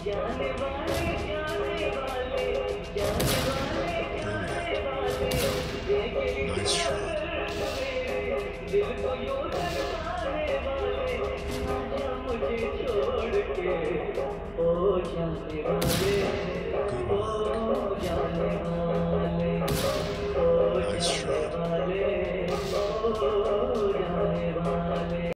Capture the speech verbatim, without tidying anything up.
Nice shot. मुझे छोड़ के ओ जाने वाले